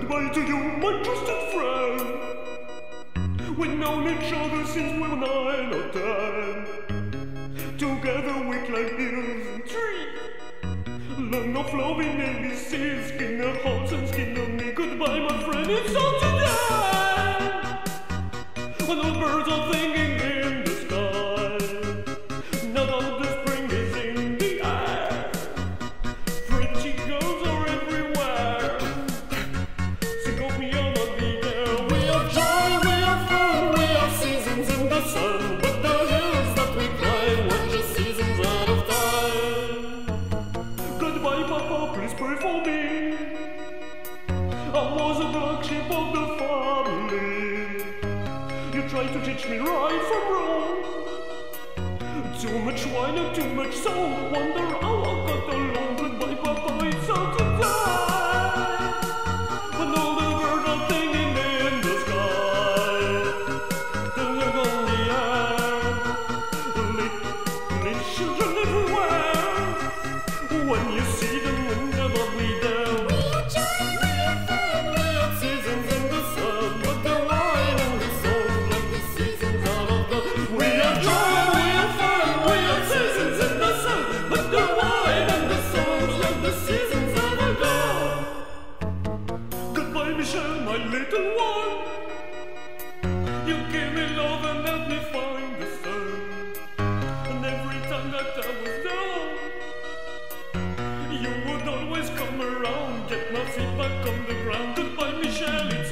Goodbye to you, my trusted friend. We've known each other since we were 9 or 10. Together we climbed hills and trees. Learn of loving ABCs, skin their hearts and skin of me. Goodbye, my friend, it's all today. When the birds are singing in the sky, now that the spring is in the air, pretty girls are everywhere. Think of me, I'll not be there. We are joy, we are fun, we are seasons in the sun, but the hills that we climb were just seasons out of time. Goodbye, Papa, please pray for me. I was a black sheep of the family. You tried to teach me right from wrong. Too much wine and too much song. Wonder how I got along. Goodbye, Papa, it's all to die. When all the birds are singing in the sky, the look on the air, little children everywhere. When you see them, when they're lovely there. We are joy, we are fun, we are seasons in the sun, but the wine and the song like the seasons out of the. We are joy, we are fun, we are seasons in the sun, but the wine and the songs like the seasons out of the. Goodbye, Michelle, my little one. You gave me love and helped me find the sun, and every time that I was down, you would always come around, get my feet back on the ground. Goodbye, Michelle.